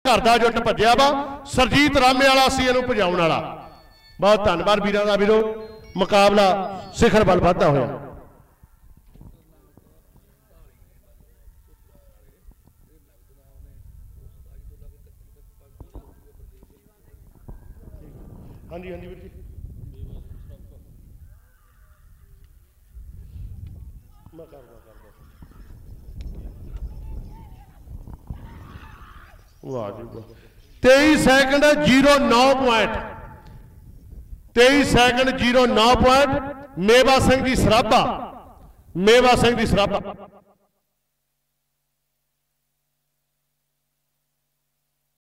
घर का जुट भज्या वा सरजीत रामे वाला सी इहनूं भजाउण वाला। बहुत धन्यवाद वीरां दा वीरो, मुकाबला सिखर वल वधदा होया। हाँ जी हाँ जी वीर जी, मैं कर वाह जी वाह। 23 सेकंड 09 पॉइंट, 23 सेकंड 09 पॉइंट। मेवा सिंह दी सराबा, मेवा सिंह दी सराबा।